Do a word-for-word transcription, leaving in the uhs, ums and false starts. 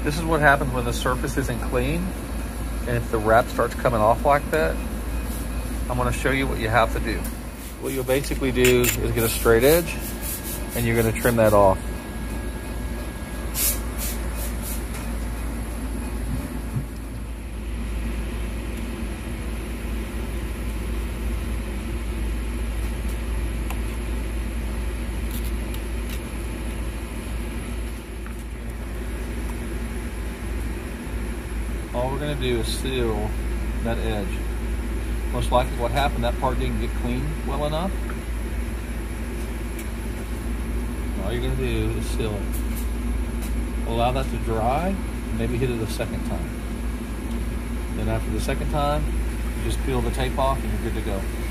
This is what happens when the surface isn't clean, and if the wrap starts coming off like that, I'm gonna show you what you have to do. What you'll basically do is get a straight edge, and you're gonna trim that off. All we're gonna do is seal that edge. Most likely what happened, that part didn't get cleaned well enough. All you're gonna do is seal it. Allow that to dry, and maybe hit it a second time. Then after the second time, you just peel the tape off and you're good to go.